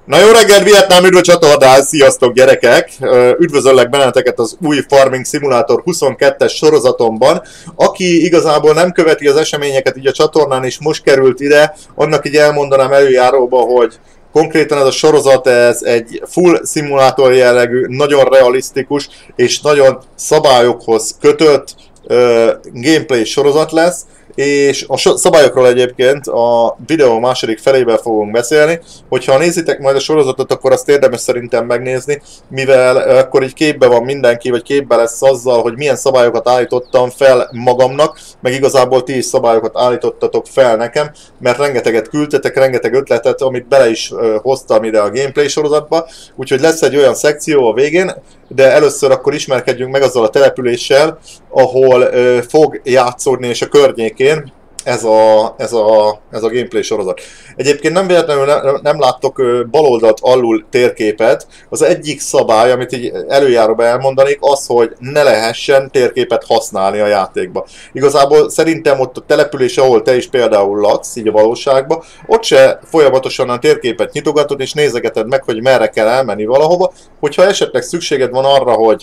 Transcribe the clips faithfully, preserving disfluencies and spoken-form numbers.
Na jó reggelt, Vietnám üdv csatornán, sziasztok gyerekek! Üdvözöllek benneteket az új Farming Simulator huszonkettes sorozatomban. Aki igazából nem követi az eseményeket így a csatornán és most került ide, annak így elmondanám előjáróba, hogy konkrétan ez a sorozat ez egy full szimulátor jellegű, nagyon realisztikus és nagyon szabályokhoz kötött uh, gameplay sorozat lesz. És a szabályokról egyébként a videó második felében fogunk beszélni. Hogyha nézitek majd a sorozatot, akkor azt érdemes szerintem megnézni, mivel akkor így képbe van mindenki, vagy képbe lesz azzal, hogy milyen szabályokat állítottam fel magamnak, meg igazából ti is szabályokat állítottatok fel nekem, mert rengeteget küldtetek, rengeteg ötletet, amit bele is hoztam ide a gameplay sorozatba, úgyhogy lesz egy olyan szekció a végén, de először akkor ismerkedjünk meg azzal a településsel, ahol ö, fog játszódni és a környékén ez a, ez a, ez a gameplay sorozat. Egyébként nem véletlenül ne, nem láttok ö, baloldalt alul térképet. Az egyik szabály, amit így előjáróban elmondanék, az, hogy ne lehessen térképet használni a játékba. Igazából szerintem ott a település, ahol te is például laksz, így a valóságban, ott se folyamatosan a térképet nyitogatod és nézegeted meg, hogy merre kell elmenni valahova. Hogyha esetleg szükséged van arra, hogy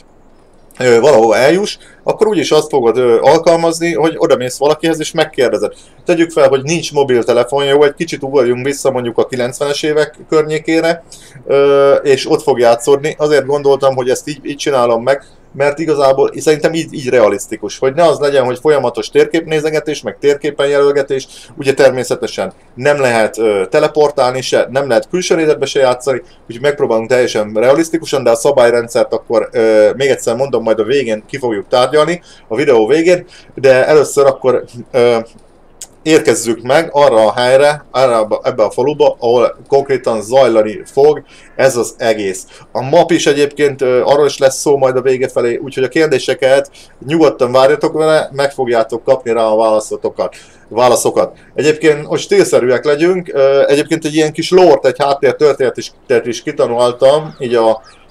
ö, valahova eljuss, akkor úgyis azt fogod ö, alkalmazni, hogy odamész valakihez és megkérdezed. Tegyük fel, hogy nincs mobiltelefonja, jó, egy kicsit ugorjunk vissza mondjuk a kilencvenes évek környékére, ö, és ott fog játszódni. Azért gondoltam, hogy ezt így, így csinálom meg, mert igazából szerintem így, így realisztikus, hogy ne az legyen, hogy folyamatos térképnézegetés, meg térképen jelölgetés, ugye természetesen nem lehet ö, teleportálni se, nem lehet külső nézetbe se játszani, úgyhogy megpróbálunk teljesen realisztikusan, de a szabályrendszert akkor ö, még egyszer mondom, majd a végén ki fogjuk tárgyalni, a videó végén, de először akkor ö, érkezzük meg arra a helyre, arra, ebbe a faluba, ahol konkrétan zajlani fog ez az egész. A map is egyébként arról is lesz szó majd a vége felé, úgyhogy a kérdéseket nyugodtan várjatok vele, meg fogjátok kapni rá a válaszokat. válaszokat. Egyébként, hogy stílszerűek legyünk, egyébként egy ilyen kis lore-t, egy háttér történetet is, is kitanultam, így a,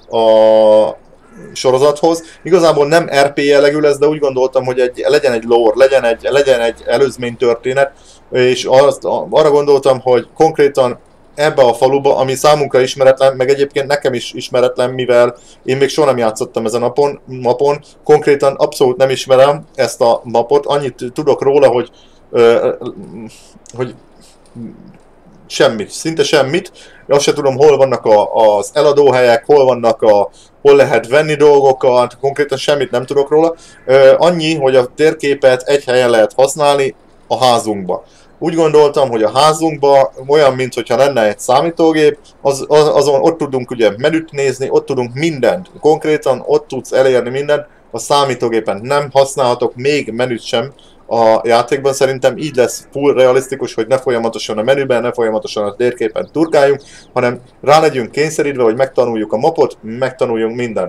a sorozathoz. Igazából nem er pé jellegű lesz, de úgy gondoltam, hogy egy, legyen egy lore, legyen egy, legyen egy előzmény történet, és azt, arra gondoltam, hogy konkrétan ebbe a faluba, ami számunkra ismeretlen, meg egyébként nekem is ismeretlen, mivel én még soha nem játszottam ezen a mapon, mapon, konkrétan abszolút nem ismerem ezt a mapot, annyit tudok róla, hogy, hogy semmit, szinte semmit. Azt se tudom, hol vannak a, az eladóhelyek, hol vannak a, hol lehet venni dolgokat, konkrétan semmit nem tudok róla. Annyi, hogy a térképet egy helyen lehet használni, a házunkba. Úgy gondoltam, hogy a házunkba olyan, mintha lenne egy számítógép, az, az, azon ott tudunk ugye menüt nézni, ott tudunk mindent, konkrétan ott tudsz elérni mindent, a számítógépen nem használhatok még menüt sem a játékban. Szerintem így lesz full realisztikus, hogy ne folyamatosan a menüben, ne folyamatosan a térképen turkáljunk, hanem rá legyünk kényszerítve, hogy megtanuljuk a mapot, megtanuljunk mindent.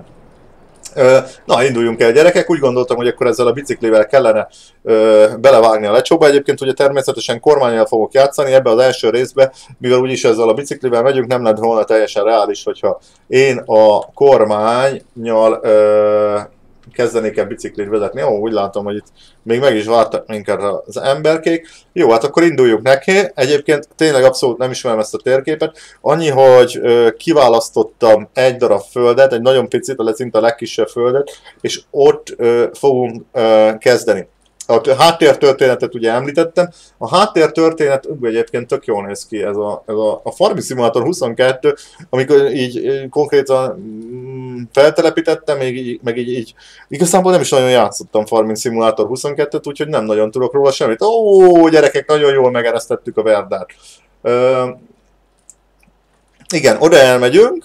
Na, induljunk el gyerekek, úgy gondoltam, hogy akkor ezzel a biciklivel kellene ö, belevágni a lecsóba. Egyébként ugye természetesen kormánnyal fogok játszani ebbe az első részbe, mivel úgyis ezzel a biciklivel megyünk, nem lett volna teljesen reális, hogyha én a kormánnyal ö, kezdenék el biciklit vezetni. Ó, úgy látom, hogy itt még meg is vártak minket az emberkék. Jó, hát akkor induljuk neki. Egyébként tényleg abszolút nem ismerem ezt a térképet. Annyi, hogy ö, kiválasztottam egy darab földet, egy nagyon picit, a szinte a legkisebb földet, és ott ö, fogunk ö, kezdeni. A háttértörténetet ugye említettem. A háttértörténet ú, egyébként tök jól néz ki ez a, ez a, a Farming Simulator huszonkettő, amikor így konkrétan mm, feltelepítettem, még így, meg így, így igazából nem is nagyon játszottam Farming Simulator huszonkettőt, úgyhogy nem nagyon tudok róla semmit. Ó, gyerekek, nagyon jól megeresztettük a verdát. Ö, igen, oda elmegyünk.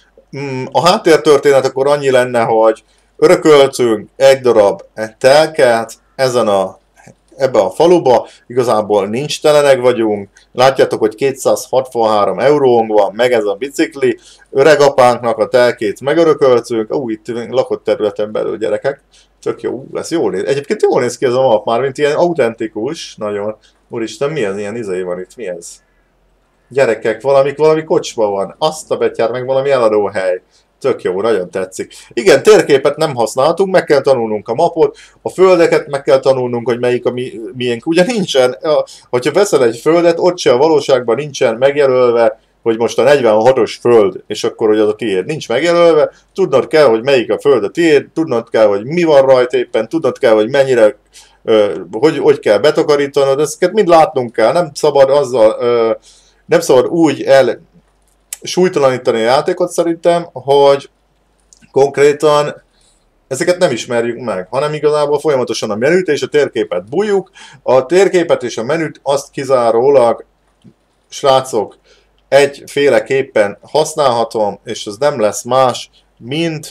A háttértörténet akkor annyi lenne, hogy örököltünk egy darab telket, ezen a, ebbe a faluba, igazából nincs telenek vagyunk, látjátok, hogy kétszázhatvanhárom eurónk van, meg ez a bicikli, öregapánknak a telkét megörököltünk, ó, itt lakott területen belül gyerekek, tök jó, lesz jól néz. Egyébként jól néz ki ez a map már, mint ilyen autentikus, nagyon, úristen, mi ez, ilyen izé van itt, mi ez? Gyerekek, valami, valami kocsma van, azt a betyár, meg valami eladóhely. Tök jó, nagyon tetszik. Igen, térképet nem használhatunk, meg kell tanulnunk a mapot, a földeket meg kell tanulnunk, hogy melyik a mi, miénk. Ugye nincsen, hogyha veszel egy földet, ott se a valóságban nincsen megjelölve, hogy most a negyvenhatos föld, és akkor, hogy az a tiéd nincs megjelölve, tudnod kell, hogy melyik a föld a tiéd, tudnod kell, hogy mi van rajta éppen, tudnod kell, hogy mennyire, hogy, hogy kell betakarítanod, ezeket mind látnunk kell, nem szabad azzal, nem szabad úgy el súlytalanítani a játékot szerintem, hogy konkrétan ezeket nem ismerjük meg, hanem igazából folyamatosan a menüt és a térképet bújjuk. A térképet és a menüt azt kizárólag, srácok, egyféleképpen használhatom, és ez nem lesz más, mint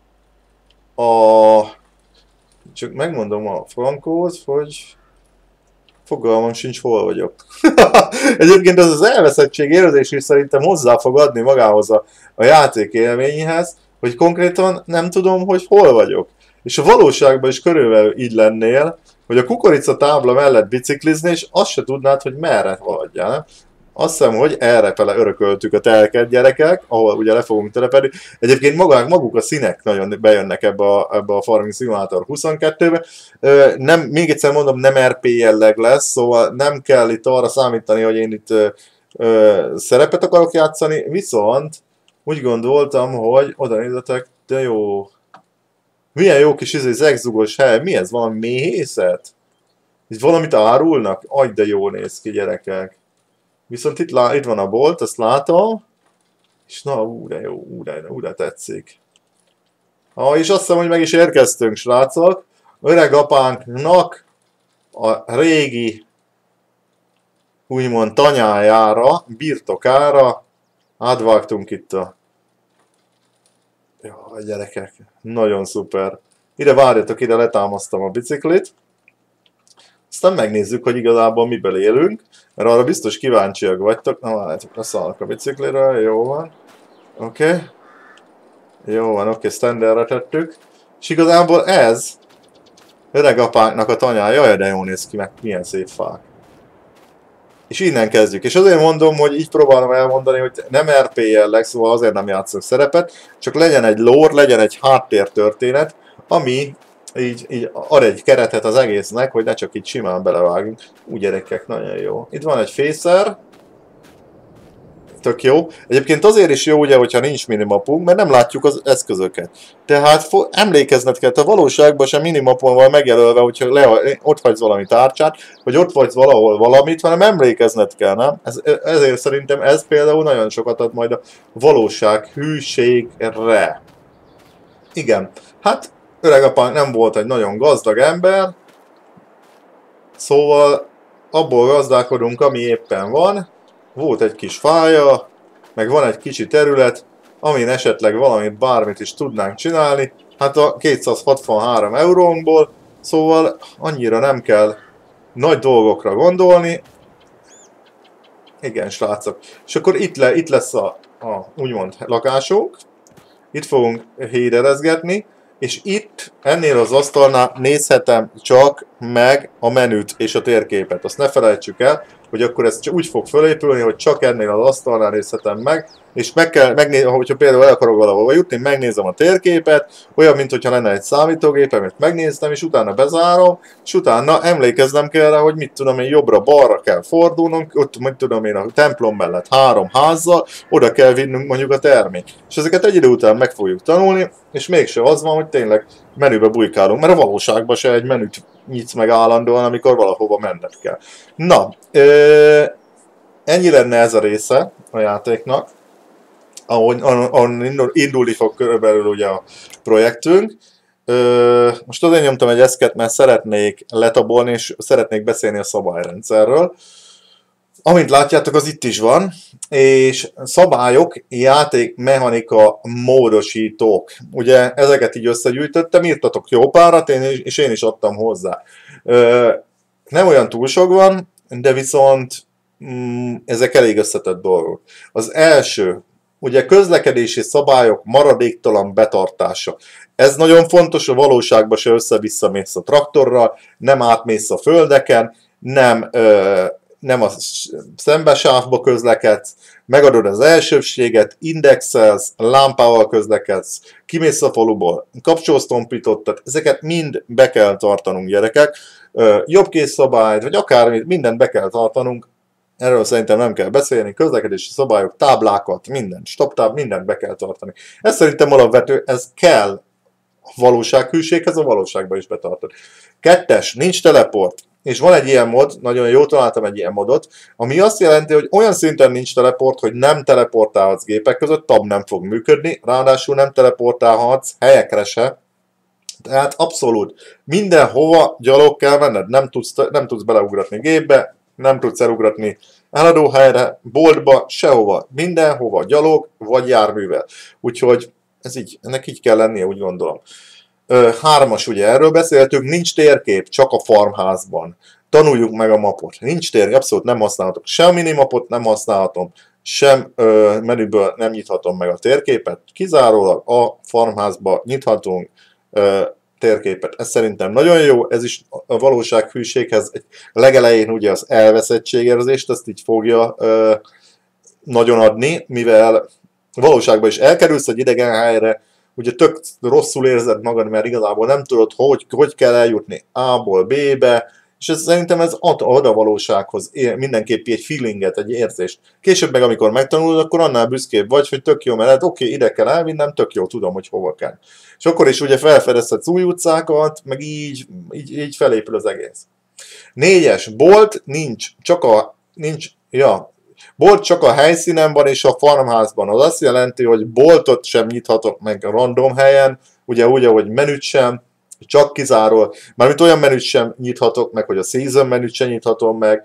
a... Csak megmondom a frankót, hogy fogalmam sincs, hol vagyok. Egyébként ez az elveszettség érzés is szerintem hozzá fog adni magához a, a játék élményhez, hogy konkrétan nem tudom, hogy hol vagyok. És a valóságban is körülbelül így lennél, hogy a kukorica tábla mellett biciklizni, és azt se tudnád, hogy merre haladjál. Nem? Azt hiszem, hogy errefele örököltük a telket, gyerekek, ahol ugye le fogunk telepedni. Egyébként maguk, maguk a színek nagyon bejönnek ebbe a, ebbe a Farming Simulator huszonkettőbe. Nem, még egyszer mondom, nem er pé jelleg lesz, szóval nem kell itt arra számítani, hogy én itt ö, ö, szerepet akarok játszani, viszont úgy gondoltam, hogy oda nézzetek, de jó. Milyen jó kis izé, zegzugos hely, mi ez, valami méhészet? Itt valamit árulnak? Aj, de jó néz ki, gyerekek. Viszont itt, lá, itt van a bolt, azt látom. És na, ú, de jó, ú, de, ú, de tetszik. Ah, és azt hiszem, hogy meg is érkeztünk, srácok. Öreg apánknak a régi, úgymond tanyájára, birtokára átvágtunk itt a... Jaj, gyerekek, nagyon szuper. Ide várjatok, ide letámasztam a biciklit. Aztán megnézzük, hogy igazából miből élünk, mert arra biztos kíváncsiak vagytok. Na, várjátok, leszállok a biciklire, jó van. Oké. Okay. Jó van, oké, okay, standardre tettük. És igazából ez öregapánknak a tanyája, jaj, de jól néz ki, meg milyen szép fák. És innen kezdjük. És azért mondom, hogy így próbálom elmondani, hogy nem er pé jelleg, szóval azért nem játszok szerepet, csak legyen egy lore, legyen egy háttértörténet, ami így, így ad egy keretet az egésznek, hogy ne csak így simán belevágunk. Úgy, gyerekek, nagyon jó. Itt van egy fészer. Tök jó. Egyébként azért is jó, ugye, hogyha nincs minimapunk, mert nem látjuk az eszközöket. Tehát emlékezned kell, a valóságban sem minimapon van megjelölve, hogyha le, ott hagysz valami tárcsát, vagy ott vagy valahol valamit, hanem emlékezned kell, nem? Ez, ezért szerintem ez például nagyon sokat ad majd a valóság hűségre. Igen. Hát, öregapánk nem volt egy nagyon gazdag ember, szóval abból gazdálkodunk, ami éppen van. Volt egy kis fája, meg van egy kicsi terület, amin esetleg valamit, bármit is tudnánk csinálni. Hát a kétszázhatvanhárom eurónkból, szóval annyira nem kell nagy dolgokra gondolni. Igen, srácok. És akkor itt, le, itt lesz a, a úgymond lakásunk. Itt fogunk héderezgetni. És itt, ennél az asztalnál nézhetem csak meg a menüt és a térképet. Azt ne felejtsük el, hogy akkor ez úgy fog fölépülni, hogy csak ennél az asztalnál nézhetem meg, és meg kell megnézni, hogyha például el akarok valahova jutni, megnézem a térképet, olyan, mintha lenne egy számítógép, amit megnéztem, és utána bezárom, és utána emlékeznem kell rá, hogy mit tudom én, jobbra-balra kell fordulnunk, ott mit tudom én, a templom mellett három házzal, oda kell vinnünk mondjuk a terményt. És ezeket egy idő után meg fogjuk tanulni, és mégse az van, hogy tényleg menübe bujkálunk, mert a valóságban se egy menüt nyitsz meg állandóan, amikor valahova menned kell. Na, ö, ennyi lenne ez a része a játéknak, ahol, ahol indulni fog körülbelül ugye a projektünk. Ö, most azért nyomtam egy eszket, mert szeretnék letabolni, és szeretnék beszélni a szabályrendszerről. Amint látjátok, az itt is van, és szabályok, játékmechanika, módosítók. Ugye ezeket így összegyűjtöttem, írtatok jó párat, én, és én is adtam hozzá. Ö, nem olyan túl sok van, de viszont mm, ezek elég összetett dolgok. Az első, ugye közlekedési szabályok maradéktalan betartása. Ez nagyon fontos, a valóságban se össze-vissza mész a traktorral, nem átmész a földeken, nem... Ö, nem a szembesávba közlekedsz, megadod az elsőbséget, indexelsz, lámpával közlekedsz, kimész a faluból, kapcsolsz tompított, tehát ezeket mind be kell tartanunk, gyerekek. Jobbkész szabályt, vagy akármit, mindent be kell tartanunk, Erről szerintem nem kell beszélni, közlekedési szabályok, táblákat, minden, stoptáb, mindent be kell tartani. Ez szerintem alapvető, ez kell a valósághűséghez, a valóságban is betartani. Kettes, nincs teleport. És van egy ilyen mod, nagyon jó találtam egy ilyen modot, ami azt jelenti, hogy olyan szinten nincs teleport, hogy nem teleportálhatsz gépek között, tab nem fog működni, ráadásul nem teleportálhatsz helyekre se. Tehát abszolút mindenhova gyalog kell menned, nem tudsz, nem tudsz beleugratni gépbe, nem tudsz elugratni eladóhelyre, boltba, sehova, mindenhova gyalog vagy járművel. Úgyhogy ez így, ennek így kell lennie, úgy gondolom. Ö, hármas, ugye erről beszéltünk, nincs térkép, csak a farmházban. Tanuljuk meg a mapot. Nincs térkép, abszolút nem használhatok. Sem minimapot nem használhatom, sem ö, menüből nem nyithatom meg a térképet. Kizárólag a farmházba nyithatunk ö, térképet. Ez szerintem nagyon jó, ez is a valósághűséghez legelején ugye az elveszettségérzést, ezt így fogja ö, nagyon adni, mivel valóságban is elkerülsz egy idegen helyre, ugye tök rosszul érzed magad, mert igazából nem tudod, hogy, hogy kell eljutni A-ból B-be, és ez, szerintem ez ad, ad a valósághoz mindenképp egy feelinget, egy érzést. Később meg, amikor megtanulod, akkor annál büszkébb vagy, hogy tök jó, mert hát oké, okay, ide kell elvinnem, tök jó, tudom, hogy hova kell. És akkor is ugye felfedezhetsz új utcákat, meg így, így, így felépül az egész. Négyes, bolt nincs, csak a, nincs, ja, bolt csak a helyszínen van és a farmházban. Az azt jelenti, hogy boltot sem nyithatok meg a random helyen, ugye úgy, ahogy menüt sem, csak kizáról, mármint olyan menüt sem nyithatok meg, hogy a season menüt sem nyithatom meg,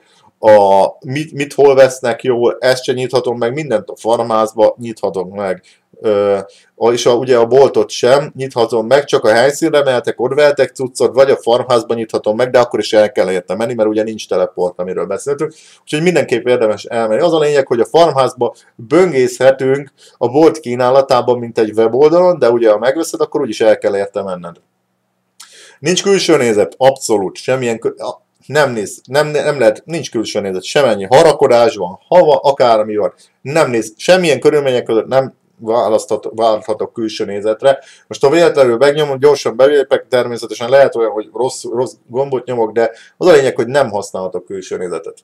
a mit, mit hol vesznek jól, ezt sem nyithatom meg, mindent a farmházba nyithatok meg. Ö, és a, ugye a boltot sem nyithatom meg, csak a helyszínre mehetek, ott vehetek cuccot, vagy a farmházban nyithatom meg, de akkor is el kell érte menni, mert ugye nincs teleport, amiről beszéltünk. Úgyhogy mindenképp érdemes elmenni. Az a lényeg, hogy a farmházba böngészhetünk a bolt kínálatában, mint egy weboldalon, de ugye ha megveszed, akkor úgyis el kell érte menned. Nincs külső nézet, abszolút, semmilyen, nem néz, nem, nem lehet, nincs külső nézet, semennyi harakodás van, hava, akármi van, nem néz, semmilyen körülmények között nem választhatok külső nézetre. Most ha véletlenül megnyomom, gyorsan belépek, természetesen lehet olyan, hogy rossz, rossz gombot nyomok, de az a lényeg, hogy nem használhatok külső nézetet.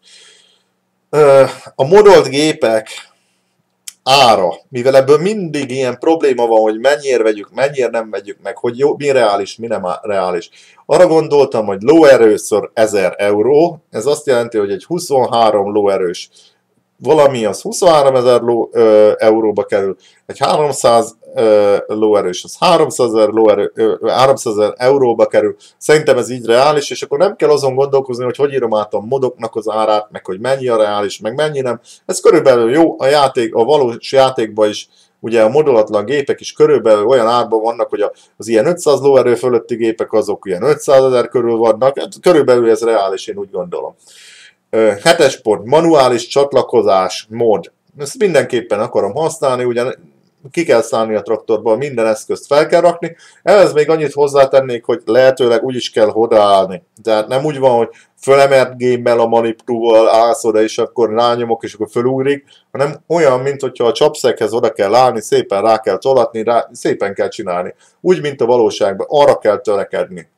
A modolt gépek ára, mivel ebből mindig ilyen probléma van, hogy mennyire vegyük, mennyire nem vegyük meg, hogy jó, mi reális, mi nem reális. Arra gondoltam, hogy lóerőször ezer euró, ez azt jelenti, hogy egy huszonhárom lóerős valami az huszonháromezer ló, ö, euróba kerül, egy háromszáz ö, lóerős, az háromszázezer lóerő, ö, háromszázezer euróba kerül. Szerintem ez így reális, és akkor nem kell azon gondolkozni, hogy hogy írom át a modoknak az árát, meg hogy mennyi a reális, meg mennyi nem. Ez körülbelül jó, a játék, a valós játékban is, ugye a modolatlan gépek is körülbelül olyan árban vannak, hogy az ilyen ötszáz lóerő fölötti gépek azok ilyen ötszázezer körül vannak, körülbelül ez reális, én úgy gondolom. Hetes pont, manuális csatlakozás mód. Ezt mindenképpen akarom használni, ugyan ki kell szállni a traktorból, minden eszközt fel kell rakni. Ehhez még annyit hozzátennék, hogy lehetőleg úgy is kell odaállni. Tehát nem úgy van, hogy fölemert gémmel a manipulóval állsz oda, és akkor rányomok, és akkor fölugrik, hanem olyan, mint hogyha a csapszeghez oda kell állni, szépen rá kell tolatni, rá, szépen kell csinálni. Úgy, mint a valóságban, arra kell törekedni.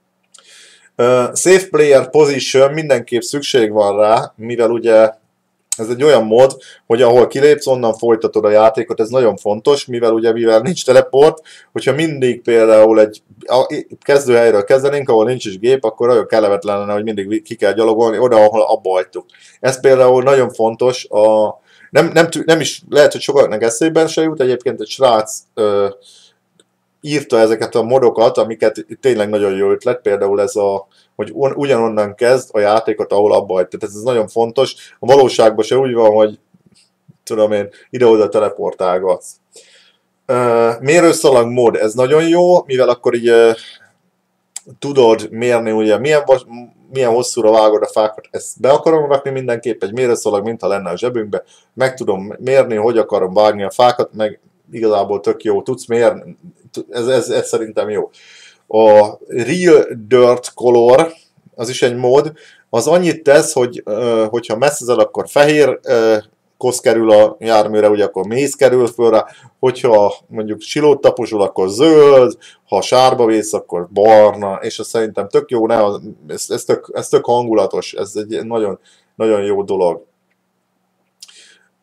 Uh, Safe Player Position mindenképp szükség van rá, mivel ugye ez egy olyan mód, hogy ahol kilépsz, onnan folytatod a játékot, ez nagyon fontos, mivel ugye mivel nincs teleport, hogyha mindig például egy kezdőhelyről kezdenénk, ahol nincs is gép, akkor nagyon kellemetlen lenne, hogy mindig ki kell gyalogolni oda, ahol abba hagytuk. Ez például nagyon fontos, a, nem, nem, nem is lehet, hogy sokaknak eszében se jut, egyébként egy srác uh, írta ezeket a modokat, amiket tényleg nagyon jó ötlet, például ez a, hogy ugyanonnan kezd a játékot, ahol abba hagy. Tehát ez nagyon fontos. A valóságban se úgy van, hogy tudom én, ide-oda teleportálgatsz. Uh, mérőszalag mód, ez nagyon jó, mivel akkor így uh, tudod mérni, ugye milyen, milyen hosszúra vágod a fákat, ezt be akarom rakni mindenképp, egy mérőszalag, mintha lenne a zsebünkbe, meg tudom mérni, hogy akarom vágni a fákat, meg igazából tök jó, tudsz mérni, ez, ez, ez szerintem jó. A Real Dirt Color, az is egy mód, az annyit tesz, hogy uh, hogyha messzezel, akkor fehér uh, kosz kerül a járműre, ugye akkor méz kerül fölre, hogyha mondjuk silót taposul, akkor zöld, ha sárba vész, akkor barna, és ez szerintem tök jó, ne, ez, ez, tök, ez tök hangulatos, ez egy nagyon, nagyon jó dolog.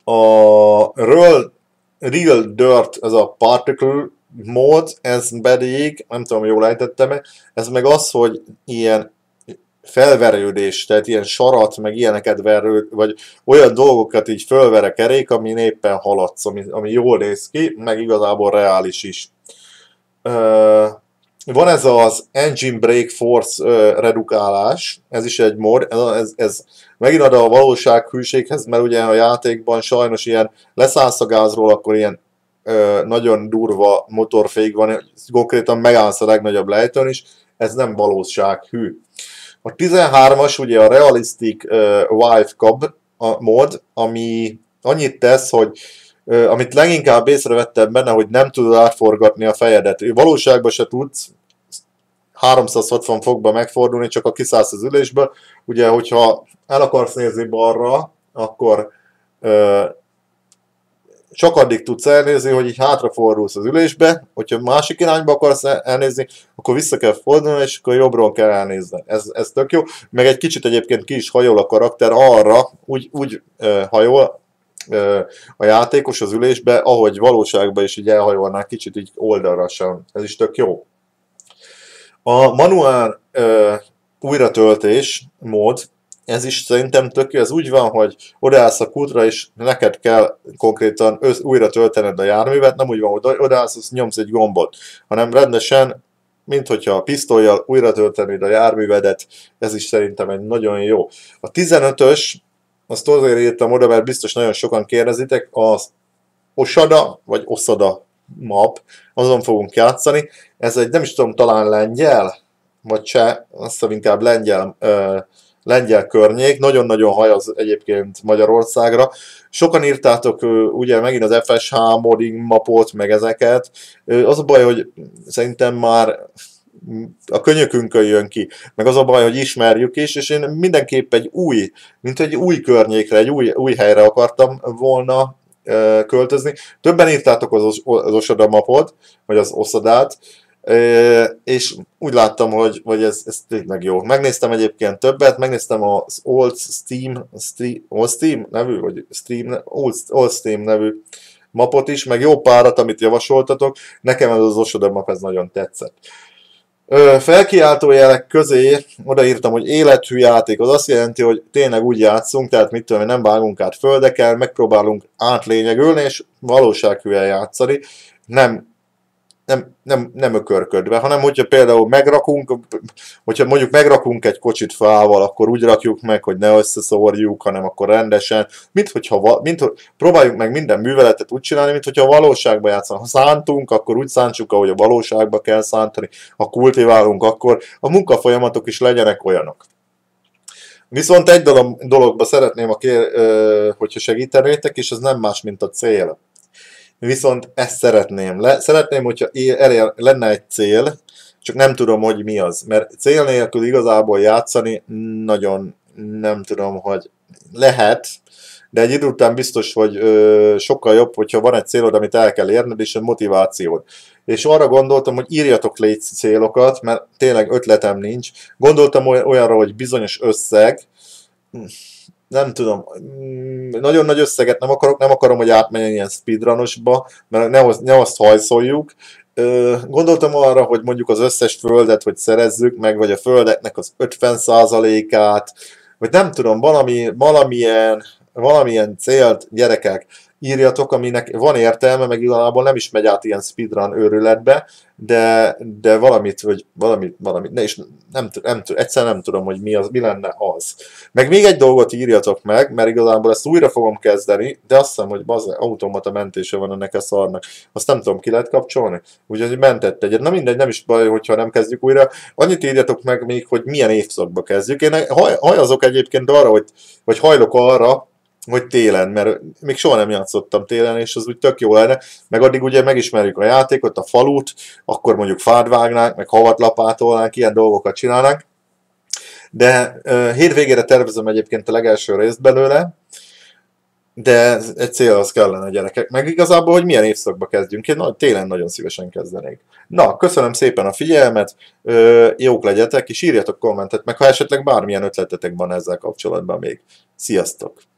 A Real, Real Dirt, ez a particle mód, ez pedig, nem tudom, jól ejtettem-e, ez meg az, hogy ilyen felverődés, tehát ilyen sarat, meg ilyeneket verő, vagy olyan dolgokat így fölver a kerék, ami éppen haladsz, ami, ami jól néz ki, meg igazából reális is. Uh, van ez az Engine Brake Force uh, redukálás, ez is egy mód, ez, ez, ez megint ad a valósághűséghez, mert ugye a játékban sajnos ilyen leszállsz a gázról, akkor ilyen uh, nagyon durva motorfék van, konkrétan megállsz a legnagyobb lejtőn is, ez nem valósághű. A tizenhármas ugye a Realistic uh, Wife Cub a mód, ami annyit tesz, hogy uh, amit leginkább észrevettem benne, hogy nem tudod átforgatni a fejedet. Valóságban se tudsz háromszázhatvan fokba megfordulni, csak a kiszállsz az ülésből. Ugye, hogyha el akarsz nézni balra, akkor uh, csak addig tudsz elnézni, hogy így hátrafordulsz az ülésbe, hogyha másik irányba akarsz elnézni, akkor vissza kell fordulni, és akkor jobbról kell elnézni. Ez, ez tök jó. Meg egy kicsit egyébként ki is hajol a karakter arra, úgy, úgy uh, hajol uh, a játékos az ülésbe, ahogy valóságban is így elhajolnál kicsit így oldalra sem. Ez is tök jó. A manuál uh, újratöltés mód, ez is szerintem tök jó, ez úgy van, hogy odaállsz a kútra, és neked kell konkrétan össz, újra töltened a járművet, nem úgy van, hogy odaállsz, nyomsz egy gombot, hanem rendesen, mint hogyha a pisztollyal újra töltenéd a járművedet, ez is szerintem egy nagyon jó. A tizenötös, azt azért írtam oda, mert biztos nagyon sokan kérdezitek, az Osada, vagy Oszada map, azon fogunk játszani, ez egy, nem is tudom, talán lengyel, vagy cseh, azt hiszem inkább lengyel, ö, lengyel környék, nagyon-nagyon hajaz egyébként Magyarországra. Sokan írtátok ugye megint az ef es há modding mapot, meg ezeket. Az a baj, hogy szerintem már a könyökünkön jön ki, meg az a baj, hogy ismerjük is, és én mindenképp egy új, mint egy új környékre, egy új, új helyre akartam volna költözni. Többen írtátok az, az Osada mapot, vagy az Oszadát, és úgy láttam, hogy, hogy ez, ez tényleg jó. Megnéztem egyébként többet, megnéztem az Old Steam, Steam, Old Steam nevű, vagy Steam, Old, Old Steam nevű mapot is, meg jó párat, amit javasoltatok. Nekem ez az Osada map, ez nagyon tetszett. Felkiáltójelek közé odaírtam, hogy élethű játék, az azt jelenti, hogy tényleg úgy játszunk, tehát mit tudom, nem vágunk át földeken, megpróbálunk átlényegülni, és valósághűen játszani, nem Nem, nem, nem ökörködve, hanem hogyha például megrakunk, hogyha mondjuk megrakunk egy kocsit fával, akkor úgy rakjuk meg, hogy ne összeszórjuk, hanem akkor rendesen, mint hogyha, mint, próbáljuk meg minden műveletet úgy csinálni, mint hogyha a valóságban játszunk. Ha szántunk, akkor úgy szántsuk, ahogy a valóságba kell szántani, ha kultiválunk, akkor a munkafolyamatok is legyenek olyanok. Viszont egy dolog, dologba szeretném, a kér, hogyha segítenétek, és ez nem más, mint a cél. Viszont ezt szeretném. Le, szeretném, hogyha elér, lenne egy cél, csak nem tudom, hogy mi az. Mert cél nélkül igazából játszani nagyon nem tudom, hogy lehet, de egy idő után biztos, hogy ö, sokkal jobb, hogyha van egy célod, amit el kell érned, és egy motivációd. És arra gondoltam, hogy írjatok légy célokat, mert tényleg ötletem nincs. Gondoltam olyanra, hogy bizonyos összeg, nem tudom, nagyon nagy összeget nem akarok, nem akarom, hogy átmenjen ilyen speedrunosba, mert ne, ne azt hajszoljuk. Gondoltam arra, hogy mondjuk az összes földet, hogy szerezzük meg, vagy a földeknek az ötven százalékát, vagy nem tudom, valami, valamilyen, valamilyen célt, gyerekek, írjatok, aminek van értelme, meg igazából nem is megy át ilyen speedrun őrületbe, de, de valamit, vagy valamit, valamit, ne, és nem, nem, egyszerűen nem tudom, hogy mi, az, mi lenne az. Meg még egy dolgot írjatok meg, mert igazából ezt újra fogom kezdeni, de azt hiszem, hogy az automata mentése van ennek a szarnak. Azt nem tudom, ki lehet kapcsolni. Úgyhogy mentett egyet. Na mindegy, nem is baj, hogyha nem kezdjük újra. Annyit írjatok meg még, hogy milyen évszakba kezdjük. Én hajazok egyébként arra, hogy, vagy hajlok arra, hogy télen, mert még soha nem játszottam télen, és az úgy tök jó lenne, meg addig ugye megismerjük a játékot, a falut, akkor mondjuk fát vágnánk, meg havat lapátolnánk, ilyen dolgokat csinálnánk. De uh, hétvégére tervezem egyébként a legelső részt belőle, de egy cél az kellene a gyerekek. Meg igazából, hogy milyen évszakba kezdjünk. Én na, télen nagyon szívesen kezdenék. Na, köszönöm szépen a figyelmet, uh, jók legyetek, és írjatok kommentet, meg ha esetleg bármilyen ötletetek van ezzel kapcsolatban még. Sziasztok!